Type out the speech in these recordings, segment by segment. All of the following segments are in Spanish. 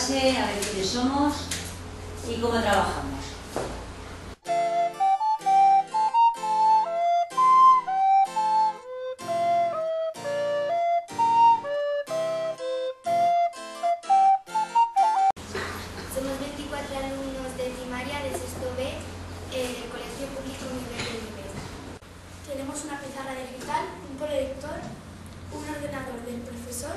clase, a ver quiénes somos y cómo trabajamos. Somos 24 alumnos de primaria de sexto B del Colegio Público Miguel de Libes. Tenemos una pizarra digital, un proyector, un ordenador del profesor,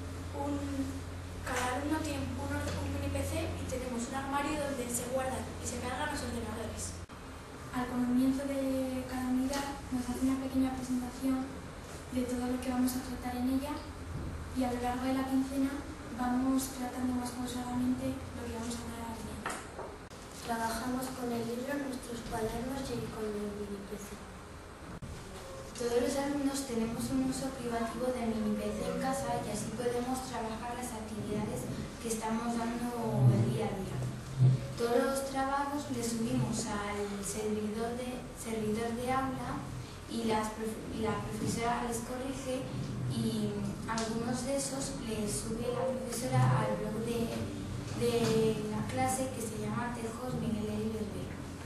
cada alumno tiene un mini PC y tenemos un armario donde se guardan y se cargan los ordenadores. Al comienzo de cada unidad nos hace una pequeña presentación de todo lo que vamos a tratar en ella y a lo largo de la quincena vamos tratando más pausadamente lo que vamos a hablar en ella. Trabajamos con el libro, nuestros cuadernos y con el mini PC. Todos los alumnos tenemos un uso privativo del mini PC en casa y así podemos trabajar las actividades que estamos dando el día a día. Todos los trabajos les subimos al servidor de aula y la profesora les corrige y algunos de esos les sube la profesora al blog de la clase que se llama Tejos Miguel de Libes B.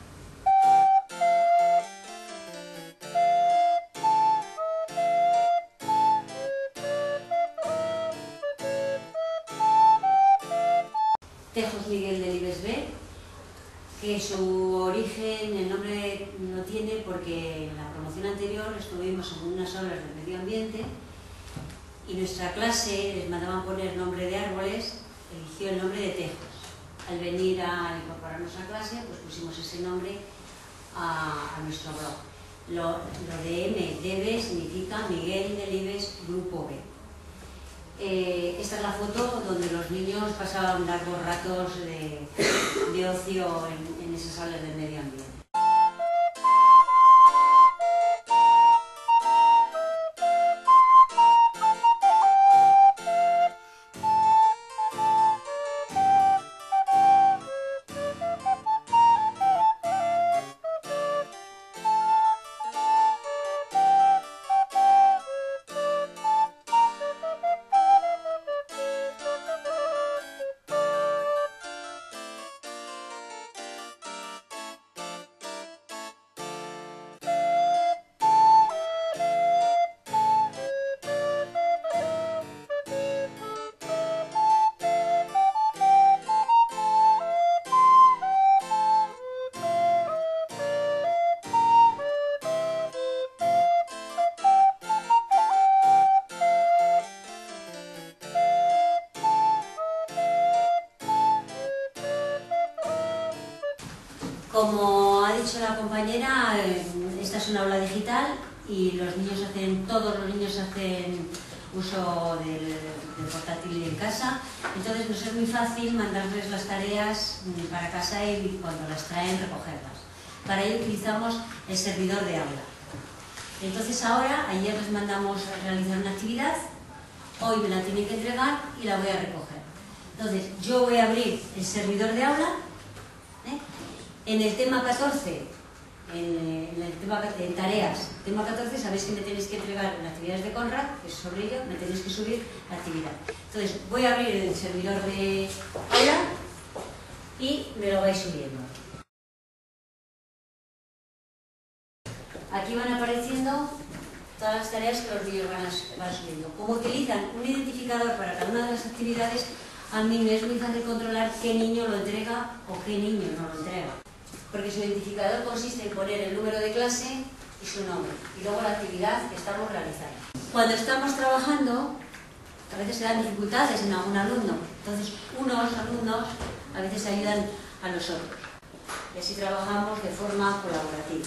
Tejos Miguel de Libes B, que su origen, el nombre no tiene porque en la promoción anterior estuvimos en unas obras de medio ambiente y nuestra clase les mandaban poner nombre de árboles, eligió el nombre de Tejos. Al venir a incorporarnos a clase, pues pusimos ese nombre a nuestro blog. Lo de MDB significa Miguel de Libes Grupo B. Esta es la foto donde los niños pasaban largos ratos de ocio en esas aulas del medio ambiente. Como ha dicho la compañera, esta es una aula digital y todos los niños hacen uso del portátil en casa, entonces nos es muy fácil mandarles las tareas para casa y cuando las traen recogerlas. Para ello utilizamos el servidor de aula. Entonces ayer les mandamos a realizar una actividad, hoy me la tienen que entregar y la voy a recoger. Entonces yo voy a abrir el servidor de aula. En el tema 14, en tareas, tema 14, sabéis que me tenéis que entregar en actividades de Conrad, que es sobre ello, me tenéis que subir la actividad. Entonces, voy a abrir el servidor de aula y me lo vais subiendo. Aquí van apareciendo todas las tareas que los niños van subiendo. Como utilizan un identificador para cada una de las actividades, a mí me es muy fácil controlar qué niño lo entrega o qué niño no lo entrega. Porque su identificador consiste en poner el número de clase y su nombre, y luego la actividad que estamos realizando. Cuando estamos trabajando, a veces se dan dificultades en algún alumno, entonces unos alumnos a veces ayudan a los otros, y así trabajamos de forma colaborativa.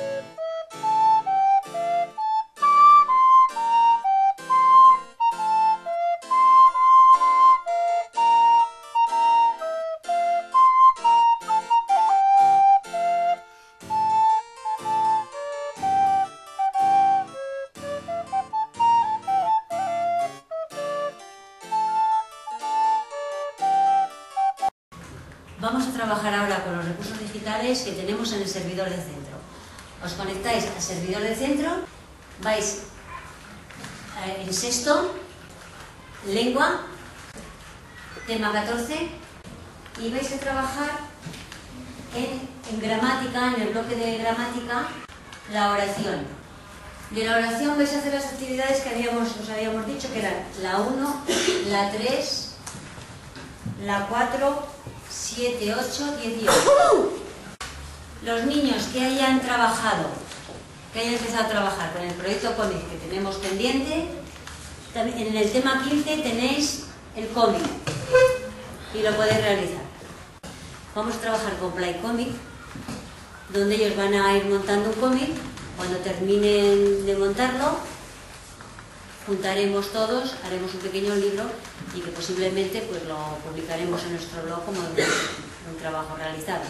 Vamos a trabajar ahora con los recursos digitales que tenemos en el servidor de centro. Os conectáis al servidor de centro, vais en sexto, lengua, tema 14, y vais a trabajar en gramática, en el bloque de gramática, la oración. De la oración vais a hacer las actividades que os habíamos dicho, que eran la 1, la 3, la 4, 7, 8, 10 y 11. Los niños que hayan trabajado, que hayan empezado a trabajar con el proyecto cómic que tenemos pendiente, en el tema 15 tenéis el cómic y lo podéis realizar. Vamos a trabajar con Play Comic, donde ellos van a ir montando un cómic. Cuando terminen de montarlo, juntaremos todos, haremos un pequeño libro y que posiblemente pues, lo publicaremos en nuestro blog como un trabajo realizado.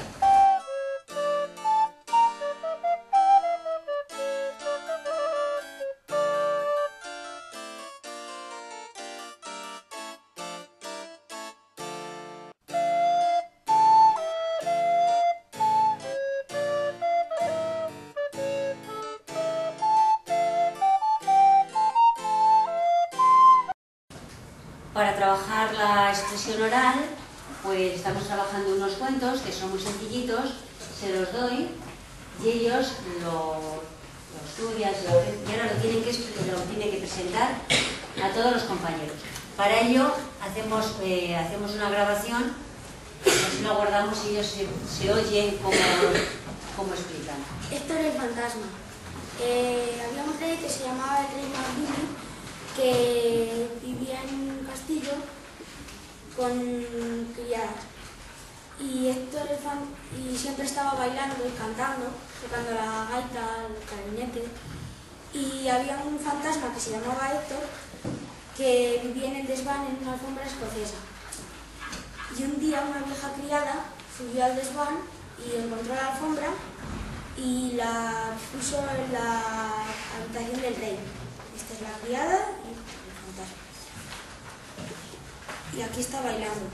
Para trabajar la expresión oral, pues estamos trabajando unos cuentos que son muy sencillitos, se los doy y ellos lo estudian y ahora lo tienen que presentar a todos los compañeros. Para ello hacemos una grabación, así lo guardamos y ellos se oyen cómo explican. Héctor el fantasma. Había un rey que se llamaba el rey Maldini, que vivía en un castillo con criadas. Y Héctor y siempre estaba bailando y cantando, tocando la gaita, el clarinete. Y había un fantasma que se llamaba Héctor, que vivía en el desván en una alfombra escocesa. Y un día una vieja criada subió al desván y encontró la alfombra y la puso en la habitación del rey. Esta es la criada y el fantasma. Y aquí está bailando.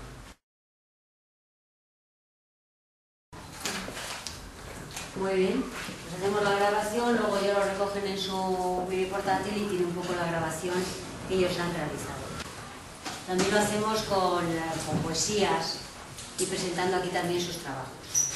Muy bien, pues hacemos la grabación, luego ellos lo recogen en su mini portátil y tiene un poco la grabación que ellos han realizado. También lo hacemos con poesías y presentando aquí también sus trabajos.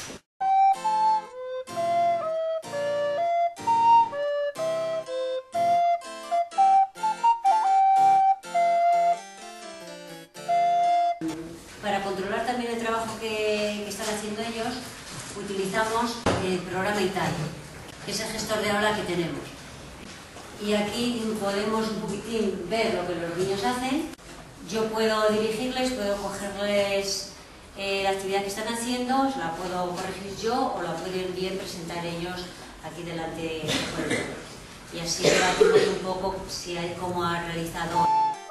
Para controlar también el trabajo que están haciendo ellos, utilizamos el programa Italia, que es el gestor de aula que tenemos. Y aquí podemos un poquitín ver lo que los niños hacen. Yo puedo dirigirles, puedo cogerles la actividad que están haciendo, la puedo corregir yo o la pueden bien presentar ellos aquí delante del pueblo. Y así debatimos un poco si hay cómo ha realizado.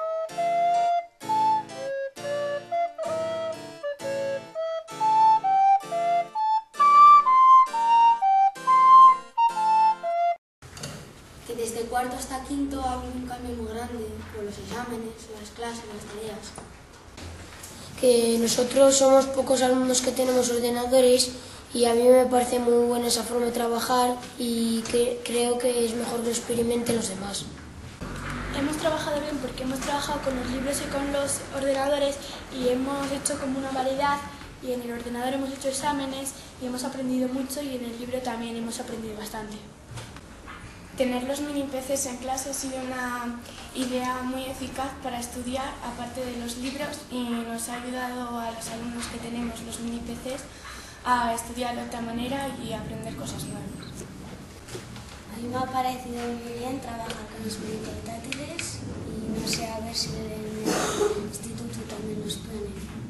Que desde cuarto hasta quinto ha habido un cambio muy grande con los exámenes, las clases, las tareas. Que nosotros somos pocos alumnos que tenemos ordenadores y a mí me parece muy buena esa forma de trabajar y que creo que es mejor que lo experimenten los demás. Hemos trabajado bien porque hemos trabajado con los libros y con los ordenadores y hemos hecho como una variedad y en el ordenador hemos hecho exámenes y hemos aprendido mucho y en el libro también hemos aprendido bastante. Tener los mini PCs en clase ha sido una idea muy eficaz para estudiar, aparte de los libros, y nos ha ayudado a los alumnos que tenemos los mini PCs a estudiar de otra manera y a aprender cosas nuevas. A mí me ha parecido muy bien trabajar con los mini portátiles y no sé, a ver si en el instituto también los ponen.